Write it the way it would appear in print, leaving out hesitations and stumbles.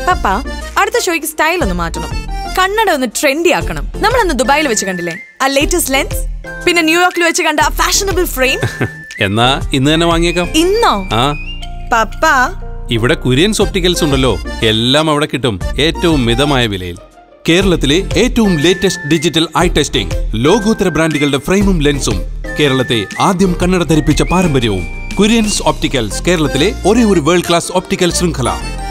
പപ്പ അടുത്ത ഷോയ്ക്ക് സ്റ്റൈൽ ഒന്ന് മാറ്റണം. കണ്ണട ഒന്ന് ട്രെൻഡി ആക്കണം. നമ്മളന്ന് ദുബായിൽ വെച്ച് കണ്ടില്ലേ ആ ലേറ്റസ്റ്റ് ലെൻസ്, പിന്നെ ന്യൂയോർക്കിൽ വെച്ച് കണ്ട ആ ഫാഷനബിൾ ഫ്രെയിം. എന്നാ ഇന്ന് തന്നെ വാങ്ങിയേക്കാം. ഇന്നോ? ആ പപ്പ, ഇവിടെ കുര്യൻസ് ഒപ്റ്റിക്കൽസ് ഉണ്ടല്ലോ, എല്ലാം അവിടെ കിട്ടും ഏറ്റവും മിതമായ വിലയിൽ. കേരളത്തിലെ ഏറ്റവും ലേറ്റസ്റ്റ് ഡിജിറ്റൽ ഐ ടെസ്റ്റിംഗ്, ലോകോത്തര ബ്രാൻഡുകളുടെ ഫ്രെയിമും ലെൻസും, കേരളത്തെ ആദ്യം കണ്ണട ധരിപ്പിച്ച പാരമ്പര്യവും. കുര്യൻസ് ഒപ്റ്റിക്കൽസ്, കേരളത്തിലെ ഒരേ ഒരു വേൾഡ് ക്ലാസ് ഒപ്റ്റിക്കൽ ശൃംഖല.